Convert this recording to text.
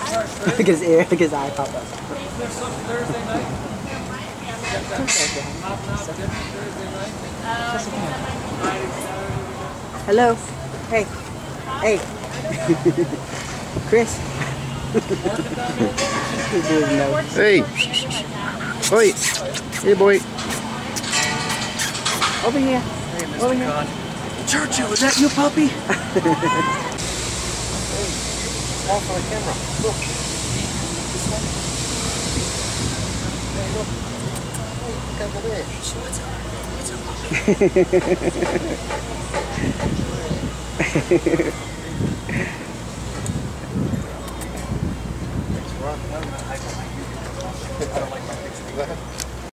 Look at his ear, look at his eye pop up. Hello. Hey. Hey. Chris. Hey. Oi. Hey, boy. Over here. Over here. Churchill, is that you, puppy? Hey, small for the camera. Look. This one. Hey, look. Hey, look over there. What's up? That's right. I don't like my picture. Go ahead.